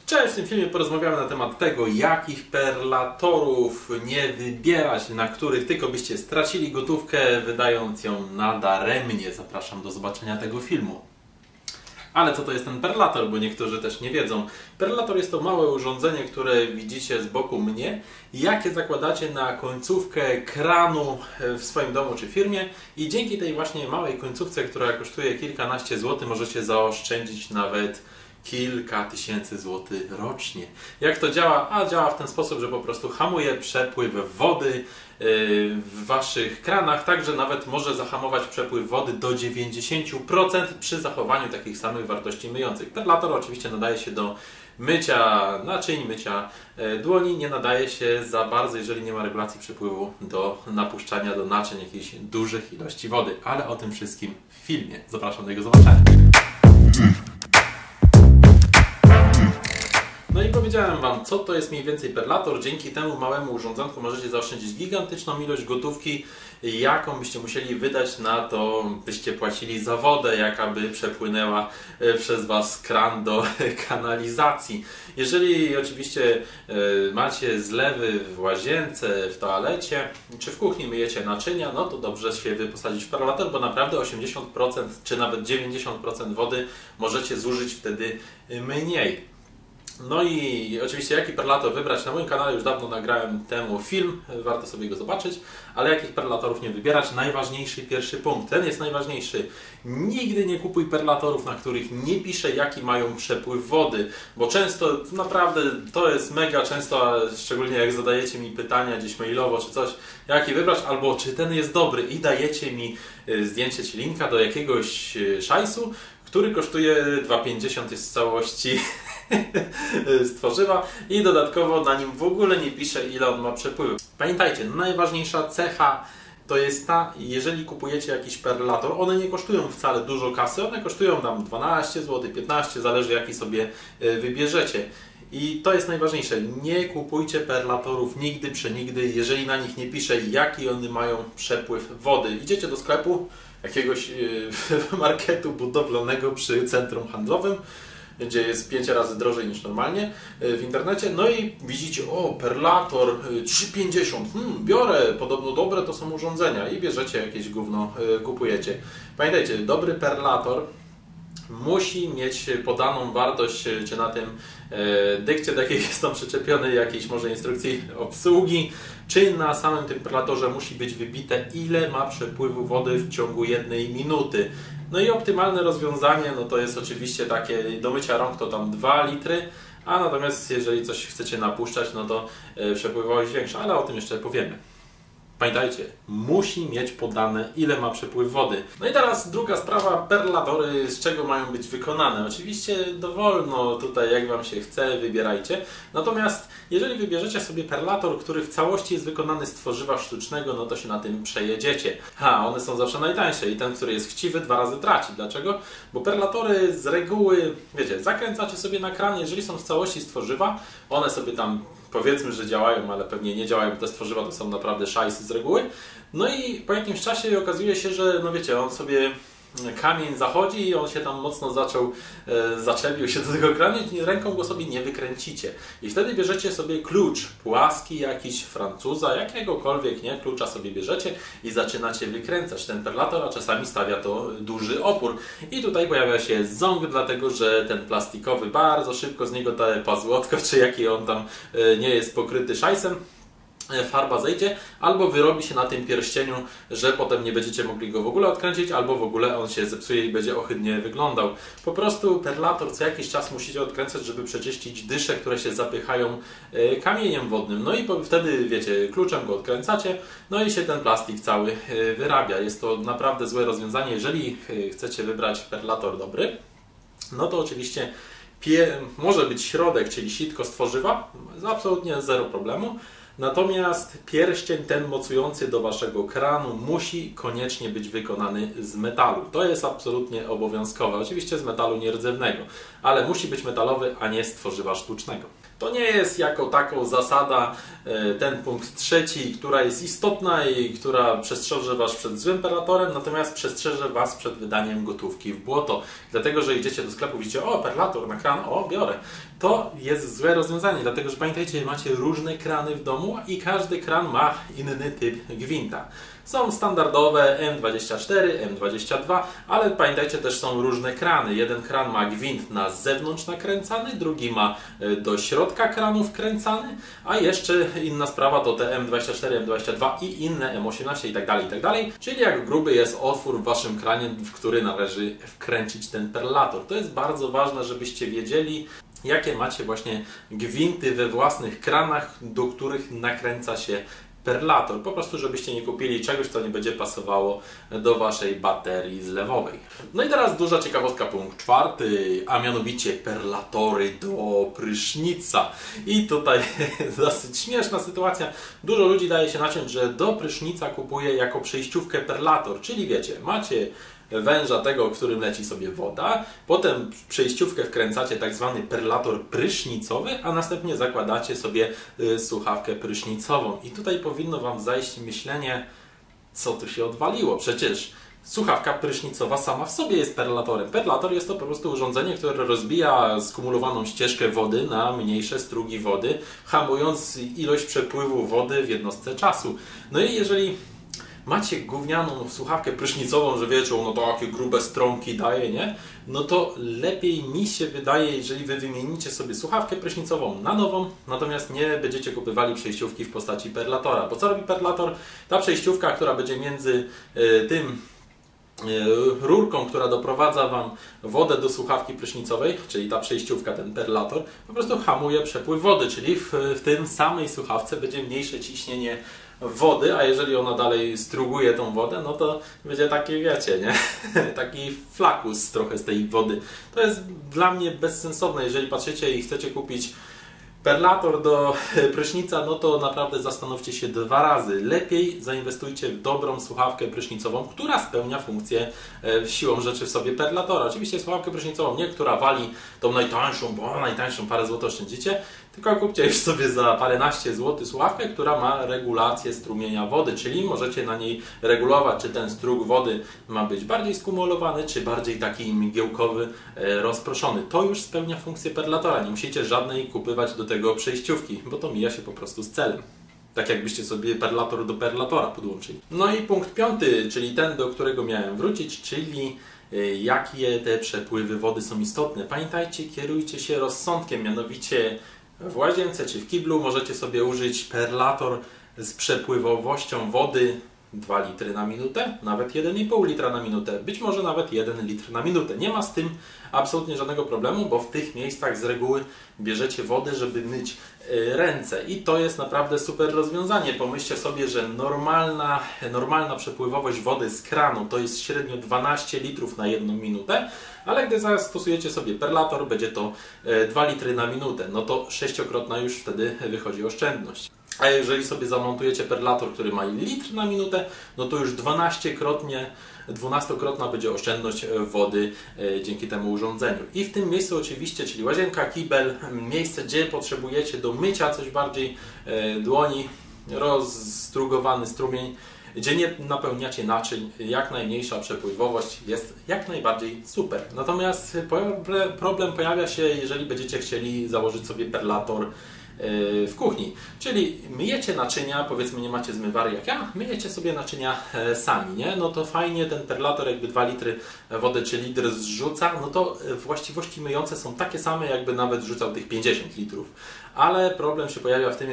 Cześć, w tym filmie porozmawiamy na temat tego, jakich perlatorów nie wybierać, na których tylko byście stracili gotówkę, wydając ją nadaremnie. Zapraszam do zobaczenia tego filmu. Ale co to jest ten perlator, bo niektórzy też nie wiedzą. Perlator jest to małe urządzenie, które widzicie z boku mnie, jakie zakładacie na końcówkę kranu w swoim domu czy firmie i dzięki tej właśnie małej końcówce, która kosztuje kilkanaście złotych, możecie zaoszczędzić nawet kilka tysięcy złotych rocznie. Jak to działa? A działa w ten sposób, że po prostu hamuje przepływ wody w waszych kranach, tak że nawet może zahamować przepływ wody do 90% przy zachowaniu takich samych wartości myjących. Perlator oczywiście nadaje się do mycia naczyń, mycia dłoni, nie nadaje się za bardzo, jeżeli nie ma regulacji przepływu, do napuszczania do naczyń jakichś dużych ilości wody. Ale o tym wszystkim w filmie. Zapraszam do jego zobaczenia. No i powiedziałem Wam, co to jest mniej więcej perlator. Dzięki temu małemu urządzonku możecie zaoszczędzić gigantyczną ilość gotówki, jaką byście musieli wydać na to, byście płacili za wodę, jaka by przepłynęła przez Was kran do kanalizacji. Jeżeli oczywiście macie zlewy w łazience, w toalecie, czy w kuchni myjecie naczynia, no to dobrze się wyposadzić w perlator, bo naprawdę 80% czy nawet 90% wody możecie zużyć wtedy mniej. No i oczywiście jaki perlator wybrać? Na moim kanale już dawno nagrałem temu film, warto sobie go zobaczyć, ale jakich perlatorów nie wybierać? Najważniejszy pierwszy punkt, ten jest najważniejszy. Nigdy nie kupuj perlatorów, na których nie pisze jaki mają przepływ wody, bo często, naprawdę to jest mega często, szczególnie jak zadajecie mi pytania gdzieś mailowo czy coś, jaki wybrać, albo czy ten jest dobry i dajecie mi zdjęcie czy linka do jakiegoś szajsu, który kosztuje 2,50, jest w całości z tworzywa i dodatkowo na nim w ogóle nie pisze, ile on ma przepływu. Pamiętajcie, najważniejsza cecha to jest ta, jeżeli kupujecie jakiś perlator, one nie kosztują wcale dużo kasy, one kosztują tam 12 zł, 15, zależy jaki sobie wybierzecie. I to jest najważniejsze, nie kupujcie perlatorów nigdy, przenigdy, jeżeli na nich nie pisze, jaki one mają przepływ wody. Idziecie do sklepu, jakiegoś marketu budowlanego przy centrum handlowym, gdzie jest 5 razy drożej niż normalnie w internecie, no i widzicie, o, perlator 3,50, biorę, podobno dobre to są urządzenia i bierzecie jakieś gówno, kupujecie. Pamiętajcie, dobry perlator musi mieć podaną wartość, czy na tym dykcie, do jakiej jest tam przyczepiony, jakiejś może instrukcji obsługi, czy na samym tym perlatorze musi być wybite, ile ma przepływu wody w ciągu 1 minuty. No i optymalne rozwiązanie, no to jest oczywiście takie do mycia rąk to tam 2 litry, a natomiast jeżeli coś chcecie napuszczać, no to przepływowość większa, ale o tym jeszcze powiemy. Pamiętajcie, musi mieć podane, ile ma przepływ wody. No i teraz druga sprawa, perlatory, z czego mają być wykonane. Oczywiście dowolno tutaj, jak Wam się chce, wybierajcie. Natomiast jeżeli wybierzecie sobie perlator, który w całości jest wykonany z tworzywa sztucznego, no to się na tym przejedziecie. One są zawsze najtańsze i ten, który jest chciwy, 2 razy traci. Dlaczego? Bo perlatory z reguły, wiecie, zakręcacie sobie na kran, jeżeli są w całości z tworzywa, one sobie tam powiedzmy, że działają, ale pewnie nie działają, bo te stworzywa to są naprawdę szajsy z reguły. No i po jakimś czasie okazuje się, że no wiecie, on sobie kamień zachodzi i on się tam mocno zaczepił się do tego kranu i ręką go sobie nie wykręcicie. I wtedy bierzecie sobie klucz płaski jakiś, Francuza, jakiegokolwiek, nie? Klucza sobie bierzecie i zaczynacie wykręcać ten perlator, a czasami stawia to duży opór. I tutaj pojawia się ząg, dlatego że ten plastikowy bardzo szybko z niego ta pazłotko, czy jaki on tam nie jest pokryty szajsem, farba zejdzie, albo wyrobi się na tym pierścieniu, że potem nie będziecie mogli go w ogóle odkręcić, albo w ogóle on się zepsuje i będzie ohydnie wyglądał. Po prostu perlator co jakiś czas musicie odkręcać, żeby przeczyścić dysze, które się zapychają kamieniem wodnym. No i wtedy, wiecie, kluczem go odkręcacie, no i się ten plastik cały wyrabia. Jest to naprawdę złe rozwiązanie. Jeżeli chcecie wybrać perlator dobry, no to oczywiście może być środek, czyli sitko z tworzywa, absolutnie zero problemu. Natomiast pierścień ten mocujący do Waszego kranu musi koniecznie być wykonany z metalu. To jest absolutnie obowiązkowe. Oczywiście z metalu nierdzewnego, ale musi być metalowy, a nie z tworzywa sztucznego. To nie jest jako taką zasada ten punkt trzeci, która jest istotna i która przestrzeże Was przed złym perlatorem, natomiast przestrzeże Was przed wydaniem gotówki w błoto. Dlatego, że idziecie do sklepu, widzicie, o, perlator na kran, o, biorę. to jest złe rozwiązanie, dlatego że pamiętajcie, macie różne krany w domu i każdy kran ma inny typ gwinta. Są standardowe M24, M22, ale pamiętajcie, też są różne krany. Jeden kran ma gwint na zewnątrz nakręcany, drugi ma do środka kranu wkręcany, a jeszcze inna sprawa to te M24, M22 i inne M18 itd. Czyli jak gruby jest otwór w waszym kranie, w który należy wkręcić ten perlator. To jest bardzo ważne, żebyście wiedzieli, jakie macie właśnie gwinty we własnych kranach, do których nakręca się perlator. Po prostu, żebyście nie kupili czegoś, co nie będzie pasowało do waszej baterii zlewowej. No i teraz duża ciekawostka, punkt 4, a mianowicie perlatory do prysznica. I tutaj dosyć śmieszna sytuacja. Dużo ludzi daje się naciąć, że do prysznica kupuje jako przejściówkę perlator, czyli wiecie, macie węża tego, w którym leci sobie woda, potem w przejściówkę wkręcacie tak zwany perlator prysznicowy, a następnie zakładacie sobie słuchawkę prysznicową. I tutaj powinno wam zajść myślenie, co tu się odwaliło. Przecież słuchawka prysznicowa sama w sobie jest perlatorem. Perlator jest to po prostu urządzenie, które rozbija skumulowaną ścieżkę wody na mniejsze strugi wody, hamując ilość przepływu wody w jednostce czasu. No i jeżeli macie gównianą słuchawkę prysznicową, że wiecie, no takie grube strąki daje, nie? No to lepiej mi się wydaje, jeżeli wy wymienicie sobie słuchawkę prysznicową na nową, natomiast nie będziecie kupywali przejściówki w postaci perlatora. Bo co robi perlator? Ta przejściówka, która będzie między tym rurką, która doprowadza wam wodę do słuchawki prysznicowej, czyli ta przejściówka, ten perlator, po prostu hamuje przepływ wody, czyli w tym samej słuchawce będzie mniejsze ciśnienie wody, a jeżeli ona dalej struguje tą wodę, no to będzie taki, wiecie, nie? Taki flakus trochę z tej wody. To jest dla mnie bezsensowne. Jeżeli patrzycie i chcecie kupić perlator do prysznica, no to naprawdę zastanówcie się 2 razy. Lepiej zainwestujcie w dobrą słuchawkę prysznicową, która spełnia funkcję siłą rzeczy w sobie perlatora. Oczywiście słuchawkę prysznicową, nie która wali tą najtańszą, bo najtańszą parę złotych oszczędzicie, tylko kupcie już sobie za paręnaście złotych słuchawkę, która ma regulację strumienia wody, czyli możecie na niej regulować, czy ten strug wody ma być bardziej skumulowany, czy bardziej taki mgiełkowy, rozproszony. To już spełnia funkcję perlatora. Nie musicie żadnej kupywać do tego przejściówki, bo to mija się po prostu z celem. Tak jakbyście sobie perlator do perlatora podłączyli. No i punkt 5, czyli ten, do którego miałem wrócić, czyli jakie te przepływy wody są istotne. Pamiętajcie, kierujcie się rozsądkiem, mianowicie w łazience czy w kiblu możecie sobie użyć perlator z przepływowością wody 2 litry na minutę, nawet 1,5 litra na minutę, być może nawet 1 litr na minutę. Nie ma z tym absolutnie żadnego problemu, bo w tych miejscach z reguły bierzecie wodę, żeby myć ręce i to jest naprawdę super rozwiązanie. Pomyślcie sobie, że normalna przepływowość wody z kranu to jest średnio 12 litrów na 1 minutę, ale gdy zastosujecie sobie perlator, będzie to 2 litry na minutę, no to 6-krotna już wtedy wychodzi oszczędność. A jeżeli sobie zamontujecie perlator, który ma litr na minutę, no to już 12-krotna będzie oszczędność wody dzięki temu urządzeniu. I w tym miejscu oczywiście, czyli łazienka, kibel, miejsce, gdzie potrzebujecie do mycia coś bardziej dłoni, rozstrugowany strumień, gdzie nie napełniacie naczyń, jak najmniejsza przepływowość jest jak najbardziej super. Natomiast problem pojawia się, jeżeli będziecie chcieli założyć sobie perlator w kuchni. Czyli myjecie naczynia, powiedzmy nie macie zmywary jak ja, myjecie sobie naczynia sami, nie? No to fajnie ten perlator jakby 2 litry wody czy litr zrzuca, no to właściwości myjące są takie same, jakby nawet rzucał tych 50 litrów. Ale problem się pojawia w tym,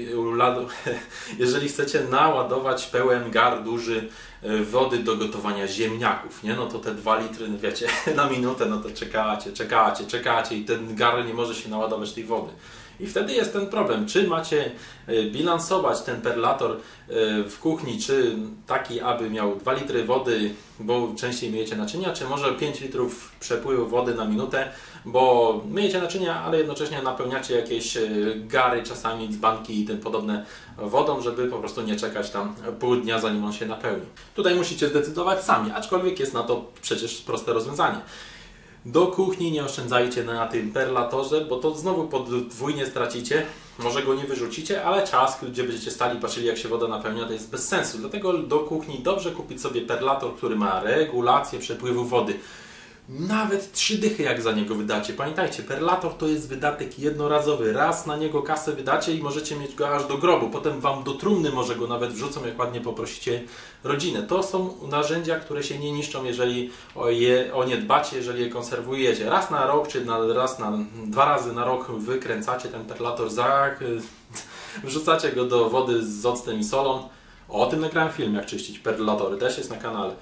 jeżeli chcecie naładować pełen gar duży wody do gotowania ziemniaków, nie? No to te 2 litry, wiecie, na minutę, no to czekacie i ten gar nie może się naładować tej wody. I wtedy jest ten problem, czy macie bilansować ten perlator w kuchni, czy taki, aby miał 2 litry wody, bo częściej myjecie naczynia, czy może 5 litrów przepływu wody na minutę, bo myjecie naczynia, ale jednocześnie napełniacie jakieś gary, czasami dzbanki i tym podobne wodą, żeby po prostu nie czekać tam pół dnia, zanim on się napełni. Tutaj musicie zdecydować sami, aczkolwiek jest na to przecież proste rozwiązanie. Do kuchni nie oszczędzajcie na tym perlatorze, bo to znowu podwójnie stracicie. Może go nie wyrzucicie, ale czas, gdzie będziecie stali, patrzyli jak się woda napełnia, to jest bez sensu. Dlatego do kuchni dobrze kupić sobie perlator, który ma regulację przepływu wody. Nawet 3 dychy jak za niego wydacie. Pamiętajcie, perlator to jest wydatek jednorazowy. Raz na niego kasę wydacie i możecie mieć go aż do grobu. Potem wam do trumny może go nawet wrzucą, jak ładnie poprosicie rodzinę. To są narzędzia, które się nie niszczą, jeżeli o nie dbacie, jeżeli je konserwujecie. Raz na rok, czy dwa razy na rok wykręcacie ten perlator, wrzucacie go do wody z octem i solą. O tym nagrałem film, jak czyścić perlatory. Też jest na kanale.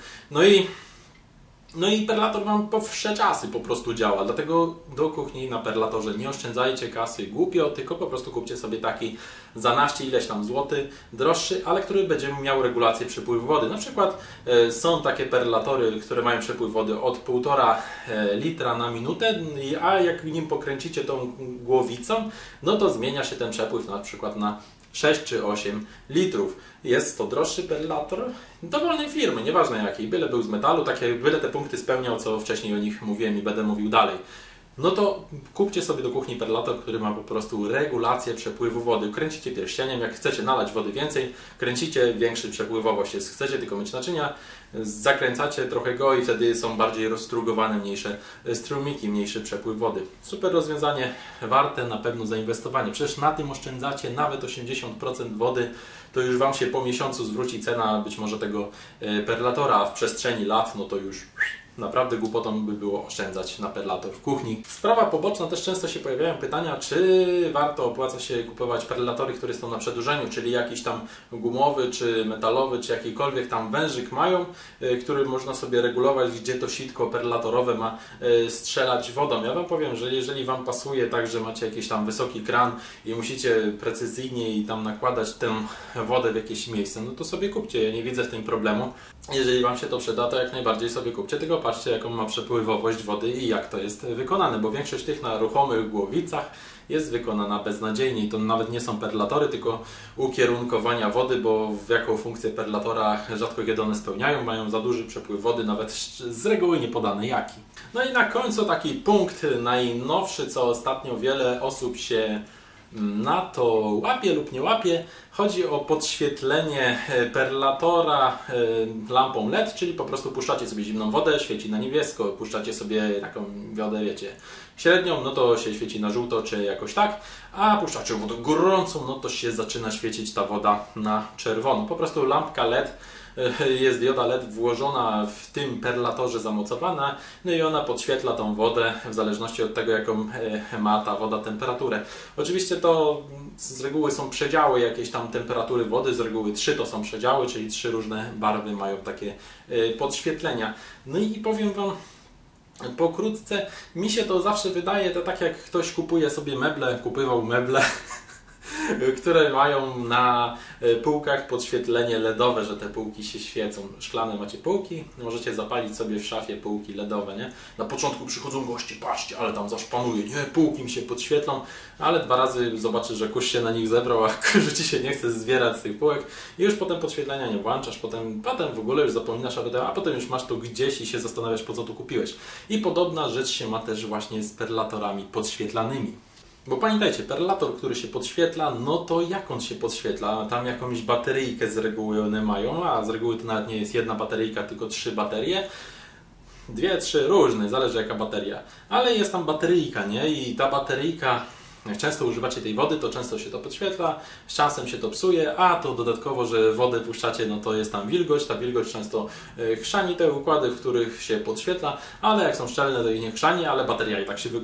No i perlator wam po wsze czasy po prostu działa. Dlatego do kuchni na perlatorze nie oszczędzajcie kasy głupio, tylko po prostu kupcie sobie taki za naście ileś tam złoty, droższy, ale który będzie miał regulację przepływu wody. Na przykład są takie perlatory, które mają przepływ wody od 1,5 litra na minutę, a jak nim pokręcicie tą głowicą, no to zmienia się ten przepływ na przykład na 6 czy 8 litrów. Jest to droższy perlator dowolnej firmy, nieważne jakiej, byle był z metalu, byle te punkty spełniał, co wcześniej o nich mówiłem i będę mówił dalej. No to kupcie sobie do kuchni perlator, który ma po prostu regulację przepływu wody. Kręcicie pierścieniem, jak chcecie nalać wody więcej, kręcicie, większy przepływowość jest. Chcecie tylko myć naczynia, zakręcacie trochę go i wtedy są bardziej rozstrugowane, mniejsze strumiki, mniejszy przepływ wody. Super rozwiązanie, warte na pewno zainwestowanie. Przecież na tym oszczędzacie nawet 80% wody, to już wam się po miesiącu zwróci cena być może tego perlatora, a w przestrzeni lat, no to już naprawdę głupotą by było oszczędzać na perlator w kuchni. Sprawa poboczna, też często się pojawiają pytania, czy warto opłaca się kupować perlatory, które są na przedłużeniu, czyli jakiś tam gumowy, czy metalowy, czy jakikolwiek tam wężyk mają, który można sobie regulować, gdzie to sitko perlatorowe ma strzelać wodą. Ja wam powiem, że jeżeli wam pasuje tak, że macie jakiś tam wysoki kran i musicie precyzyjnie i tam nakładać tę wodę w jakieś miejsce, no to sobie kupcie, ja nie widzę w tym problemu. Jeżeli wam się to przyda, to jak najbardziej sobie kupcie, tylko patrzcie, jaką ma przepływowość wody i jak to jest wykonane, bo większość tych na ruchomych głowicach jest wykonana beznadziejnie i to nawet nie są perlatory, tylko ukierunkowania wody, bo w jaką funkcję perlatora rzadko kiedy one spełniają, mają za duży przepływ wody, nawet z reguły nie podane jaki. No i na końcu taki punkt najnowszy, co ostatnio wiele osób się na to łapie lub nie łapie. Chodzi o podświetlenie perlatora lampą LED, czyli po prostu puszczacie sobie zimną wodę, świeci na niebiesko, puszczacie sobie taką wodę, wiecie, średnią, no to się świeci na żółto czy jakoś tak, a puszczacie wodę gorącą, no to się zaczyna świecić ta woda na czerwono. Po prostu lampka LED, jest dioda LED włożona w tym perlatorze zamocowana, no i ona podświetla tą wodę w zależności od tego, jaką ma ta woda temperaturę. Oczywiście to z reguły są przedziały jakieś tam temperatury wody, z reguły 3 to są przedziały, czyli 3 różne barwy mają takie podświetlenia. No i powiem wam pokrótce, mi się to zawsze wydaje, to tak jak ktoś kupuje sobie meble, kupywał meble, które mają na półkach podświetlenie LEDowe, że te półki się świecą. Szklane macie półki, możecie zapalić sobie w szafie półki LEDowe, nie? Na początku przychodzą goście, patrzcie, ale tam zaszpanuje, nie? Półki mi się podświetlą, ale 2 razy zobaczysz, że kurz się na nich zebrał, a kurz ci się nie chce zwierać z tych półek i już potem podświetlenia nie włączasz, potem w ogóle już zapominasz, a potem już masz to gdzieś i się zastanawiasz, po co to kupiłeś. I podobna rzecz się ma też właśnie z perlatorami podświetlanymi. Bo pamiętajcie, perlator, który się podświetla, no to jak on się podświetla? Tam jakąś bateryjkę z reguły one mają, a z reguły to nawet nie jest jedna bateryjka, tylko 3 baterie. 2, 3 różne, zależy jaka bateria. Ale jest tam bateryjka, nie? I ta bateryjka, jak często używacie tej wody, to często się to podświetla, z czasem się to psuje, a to dodatkowo, że wodę puszczacie, no to jest tam wilgoć, ta wilgoć często chrzani te układy, w których się podświetla, ale jak są szczelne, to ich nie chrzani, ale bateria i tak się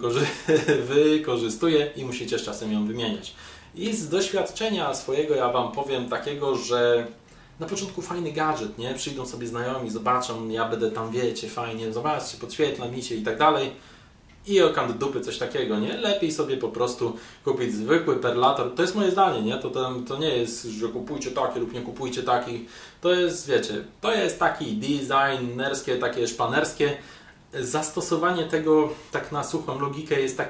wykorzystuje i musicie z czasem ją wymieniać. I z doświadczenia swojego ja wam powiem takiego, że na początku fajny gadżet, nie? Przyjdą sobie znajomi, zobaczą, ja będę tam, wiecie, fajnie, zobaczcie, podświetla mi się i tak dalej. I okam do dupy coś takiego, nie? Lepiej sobie po prostu kupić zwykły perlator. To jest moje zdanie, nie? To nie jest, że kupujcie taki lub nie kupujcie taki. To jest, wiecie, to jest taki designerskie, takie szpanerskie. Zastosowanie tego tak na suchą logikę jest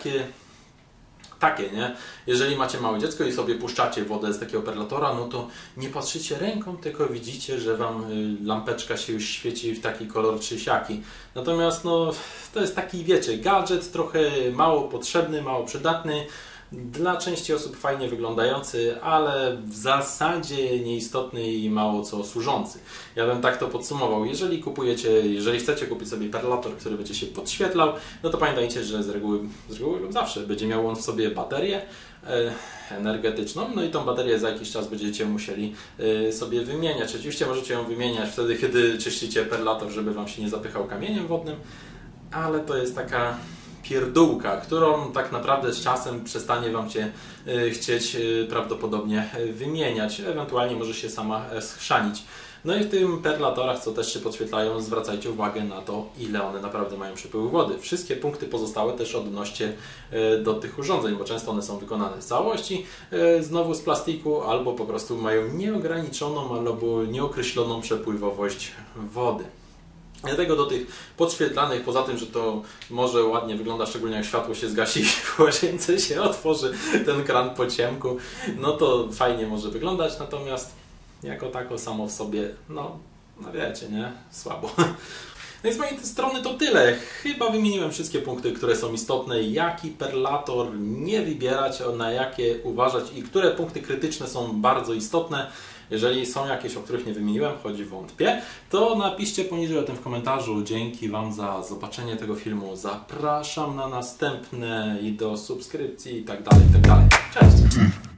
takie, nie? Jeżeli macie małe dziecko i sobie puszczacie wodę z takiego perlatora, no to nie patrzycie ręką, tylko widzicie, że wam lampeczka się już świeci w taki kolor czy siaki. Natomiast no, to jest taki, wiecie, gadżet trochę mało potrzebny, mało przydatny. Dla części osób fajnie wyglądający, ale w zasadzie nieistotny i mało co służący. Ja bym tak to podsumował. Jeżeli chcecie kupić sobie perlator, który będzie się podświetlał, no to pamiętajcie, że z reguły lub zawsze będzie miał on w sobie baterię energetyczną, no i tą baterię za jakiś czas będziecie musieli sobie wymieniać. Oczywiście możecie ją wymieniać wtedy, kiedy czyścicie perlator, żeby Wam się nie zapychał kamieniem wodnym, ale to jest taka pierdółka, którą tak naprawdę z czasem przestanie Wam się chcieć prawdopodobnie wymieniać, ewentualnie może się sama schrzanić. No i w tym perlatorach, co też się podświetlają, zwracajcie uwagę na to, ile one naprawdę mają przepływu wody. Wszystkie punkty pozostałe też odnoście do tych urządzeń, bo często one są wykonane w całości znowu z plastiku, albo po prostu mają nieograniczoną albo nieokreśloną przepływowość wody. Dlatego do tych podświetlanych, poza tym, że to może ładnie wygląda, szczególnie jak światło się zgasi i w łazience się otworzy ten kran po ciemku, no to fajnie może wyglądać, natomiast jako tako samo w sobie, no wiecie, nie? Słabo. No i z mojej strony to tyle. Chyba wymieniłem wszystkie punkty, które są istotne, jaki perlator nie wybierać, na jakie uważać i które punkty krytyczne są bardzo istotne. Jeżeli są jakieś, o których nie wymieniłem, choć wątpię, to napiszcie poniżej o tym w komentarzu. Dzięki Wam za zobaczenie tego filmu. Zapraszam na następne i do subskrypcji i tak dalej, i tak dalej. Cześć!